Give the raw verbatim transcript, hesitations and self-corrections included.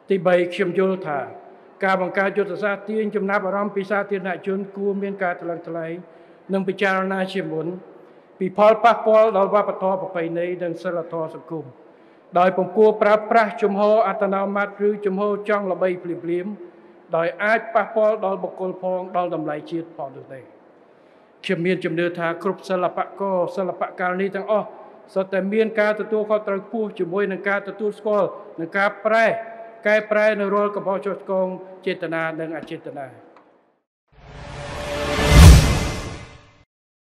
ទីបីខ្ញុំយល់ថាការបង្កើតយុទ្ធសាស្ត្រទាញចំណាប់អារម្មណ៍ពីសាធារណជនគួរមានការថ្លឹងថ្លែងនិងពិចារណាជាមុនពីផលប៉ះពាល់ដល់វប្បធម៌ប្រពៃណីនិងសិលធម៌សង្គមដោយពុំគួរប្រើប្រាស់ជំហរអត្តនោម័តឬជំហរចង់ល្បីភ្លាមៗដោយអាចប៉ះពាល់ដល់បុគ្គលផងដល់តម្លៃជាតិផងនោះទេខ្ញុំមានជំនឿថាគ្រប់សិល្បករសិល្បករនេះទាំងអស់សុទ្ធតែមានការទទួលខុសត្រូវខ្ពស់ជាមួយនឹងការទទួលស្គាល់និងការប្រែកែប្រែនៅរាល់កំហុសចុះឆ្គងចេតនានិងអចេតនា